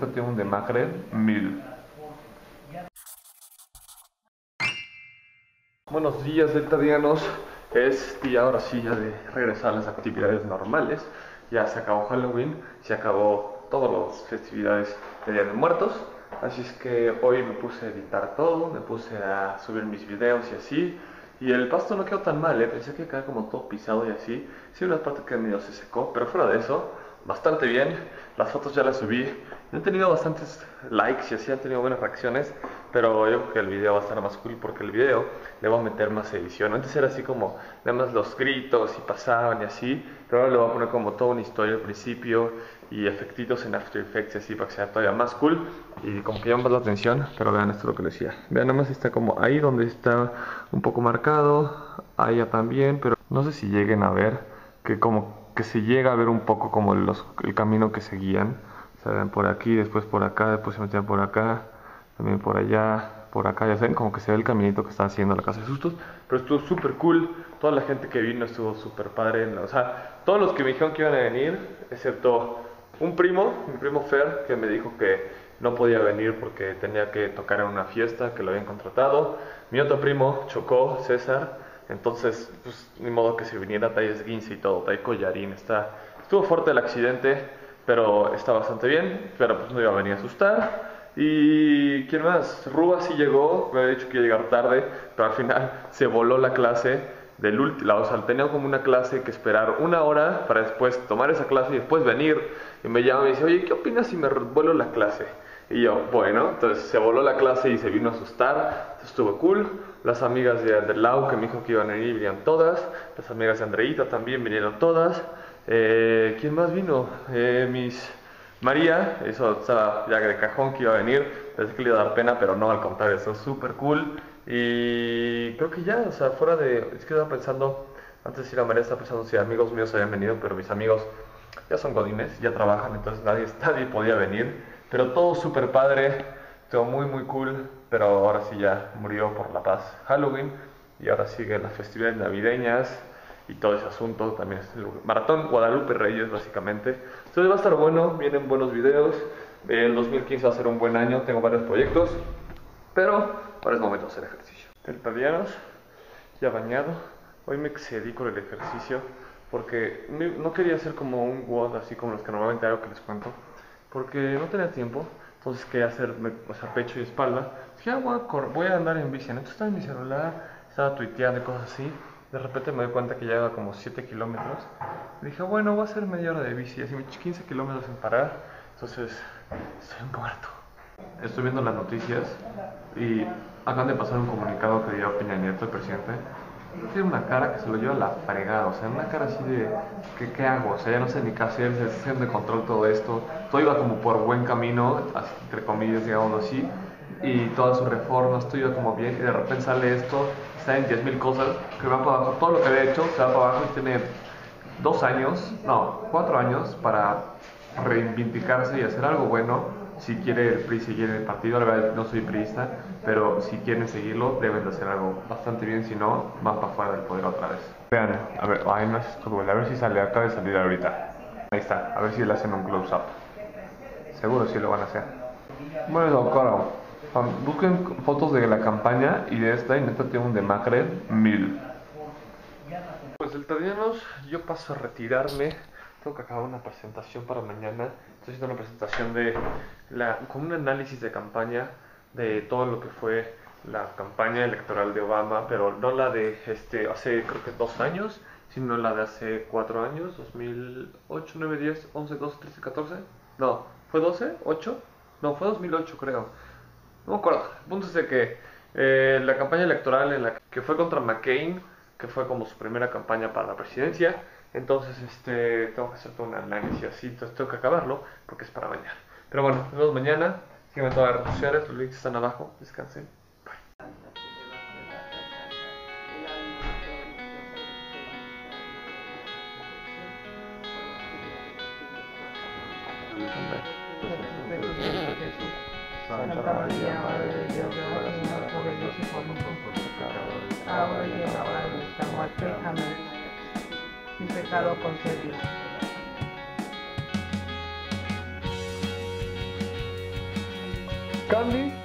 neta tengo un demacre 1000. Buenos días, deltadianos. Es día ahora sí ya de regresar a las actividades normales. Ya se acabó Halloween, se acabó todas las festividades de Día de Muertos. Así es que hoy me puse a editar todo, me puse a subir mis videos y así. Y el pasto no quedó tan mal, pensé que quedaba como todo pisado y así. Sí, una parte que medio se secó, pero fuera de eso, bastante bien. Las fotos ya las subí. He tenido bastantes likes y así, han tenido buenas reacciones. Pero yo creo que el video va a estar más cool porque el video le voy a meter más edición. Antes era así como nada más los gritos y pasaban y así, pero ahora le voy a poner como toda una historia al principio y efectitos en After Effects y así para que sea todavía más cool y como que llama más la atención. Pero vean esto lo que les decía. Vean, nada más está como ahí donde está un poco marcado, allá también, pero no sé si lleguen a ver que como que se llega a ver un poco como el camino que seguían. O sea, vean por aquí, después por acá, después se metían por acá, también por allá, por acá, ya saben, como que se ve el caminito que está haciendo la casa de sustos, pero estuvo súper cool. Toda la gente que vino estuvo súper padre, o sea, todos los que me dijeron que iban a venir, excepto un primo, mi primo Fer, que me dijo que no podía venir porque tenía que tocar en una fiesta, que lo habían contratado. Mi otro primo chocó, César, entonces, pues, ni modo que se viniera, trae esguince y todo, trae collarín, estuvo fuerte el accidente, pero está bastante bien, pero pues no iba a venir a asustar. Y ¿quién más? Ruba sí llegó, me había dicho que iba a llegar tarde, pero al final se voló la clase del último, o sea, tenía como una clase que esperar una hora para después tomar esa clase y después venir. Y me llama y me dice, oye, ¿qué opinas si me vuelo la clase? Y yo, bueno, entonces se voló la clase y se vino a asustar, estuvo cool. Las amigas de Lau que me dijo que iban a venir, vinieron todas. Las amigas de Andreita también vinieron todas. ¿Quién más vino? María, eso estaba ya de cajón que iba a venir, pensé que le iba a dar pena, pero no, al contrario, eso es súper cool. Y creo que ya, o sea, fuera de, es que estaba pensando, antes de ir a María estaba pensando si amigos míos habían venido, pero mis amigos ya son godines, ya trabajan, entonces nadie podía venir, pero todo súper padre, todo muy muy cool, pero ahora sí ya murió por la paz Halloween, y ahora siguen las festividades navideñas y todo ese asunto. También es el Maratón Guadalupe Reyes básicamente. Entonces va a estar bueno, vienen buenos videos. El 2015 va a ser un buen año, tengo varios proyectos, pero ahora es momento de hacer ejercicio. Deltadianos, ya bañado. Hoy me excedí con el ejercicio porque no quería hacer como un WOD así como los que normalmente hago, que les cuento, porque no tenía tiempo. Entonces quería hacer, o sea, pecho y espalda. Dije, voy a andar en bici. Entonces estaba en mi celular, estaba tuiteando y cosas así. De repente me doy cuenta que lleva como 7 kilómetros. Dije, bueno, voy a hacer media hora de bici, así 15 kilómetros sin parar. Entonces, estoy muerto. Estoy viendo las noticias y acaban de pasar un comunicado que dio Peña Nieto, el presidente. Tiene una cara que se lo lleva a la fregada, o sea, una cara así de, ¿qué hago? O sea, ya no sé ni qué hacer, se está haciendo de control todo esto. Todo iba como por buen camino, entre comillas, digamos así, y todas sus reformas, todo iba como bien, y de repente sale esto, está en 10.000 cosas, que va para abajo, todo lo que había hecho se va para abajo y tiene 4 años para reivindicarse y hacer algo bueno. Si quiere el PRI seguir en el partido, la verdad no soy priista, pero si quieren seguirlo deben de hacer algo bastante bien, si no, van para fuera del poder otra vez. Vean, a ver, ay no es fútbol, a ver si sale, acaba de salir ahorita. Ahí está, a ver si le hacen un close-up. Seguro sí lo van a hacer. Bueno, claro, busquen fotos de la campaña y de esta, y neta tiene un demacre 1000. Pues deltadianos, yo paso a retirarme. Tengo que acabar una presentación para mañana. Estoy haciendo una presentación con un análisis de campaña de todo lo que fue la campaña electoral de Obama, pero no la de hace creo que 2 años, sino la de hace 4 años, 2008, 9, 10, 11, 12, 13, 14. No, ¿fue 12? ¿8? No, fue 2008 creo. No me acuerdo. El punto es de que la campaña electoral que fue contra McCain, que fue como su primera campaña para la presidencia. Entonces, tengo que hacer todo un análisis así, entonces tengo que acabarlo porque es para mañana. Pero bueno, nos vemos mañana. Síganme en todas las redes sociales, los links están abajo. Descansen. Bye. Santa María, Madre de Dios, ruega por nosotros y por nosotros pecadores, ahora y en la hora de nuestra muerte. Amén. Mi pecado concedido. Candy.